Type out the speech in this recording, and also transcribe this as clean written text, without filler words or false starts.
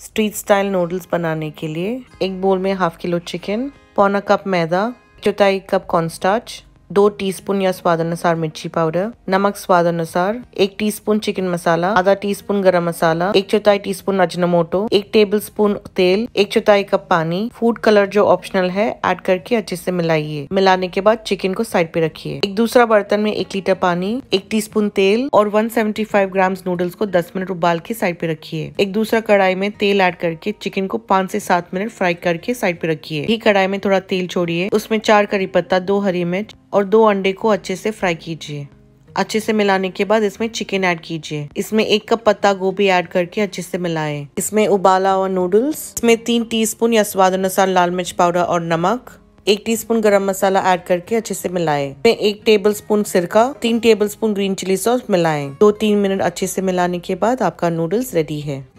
Street style noodles बनाने के लिए एक बोल में हाफ किलो चिकन, पौना कप मैदा, चौथाई कप कॉर्नस्टार्च, 2 टीस्पून या स्वाद अनुसार मिर्ची पाउडर, नमक स्वाद अनुसार, 1 टीस्पून चिकन मसाला, आधा टीस्पून गरम मसाला, 1/4 टीस्पून अजनोमोटो, 1 टेबलस्पून तेल, 1/4 कप पानी, फूड कलर जो ऑप्शनल है ऐड करके अच्छे से मिलाइए। मिलाने के बाद चिकन को साइड पे रखिए। एक दूसरा बर्तन में 1 लीटर पानी, 1 टीस्पून तेल और 175 ग्राम नूडल्स को 10 मिनट उबाल के साइड पे रखिए। एक दूसरा कढ़ाई में तेल ऐड करके चिकन को 5 से 7 मिनट फ्राई करके साइड पे रखिए। ही कढ़ाई में थोड़ा तेल छोड़िए, उसमें 4 करी पत्ता, 2 हरी मिर्च और 2 अंडे को अच्छे से फ्राई कीजिए। अच्छे से मिलाने के बाद इसमें चिकन ऐड कीजिए। इसमें 1 कप पत्ता गोभी ऐड करके अच्छे से मिलाएं। इसमें उबाला हुआ नूडल्स, इसमें 3 टीस्पून या स्वाद अनुसार लाल मिर्च पाउडर और नमक, 1 टीस्पून गरम मसाला ऐड करके अच्छे से मिलाएं। इसमें 1 टेबलस्पून सिरका, 3 टेबलस्पून ग्रीन चिली सॉस मिलाएं। 2-3 मिनट अच्छे से मिलाने के बाद आपका नूडल्स रेडी है।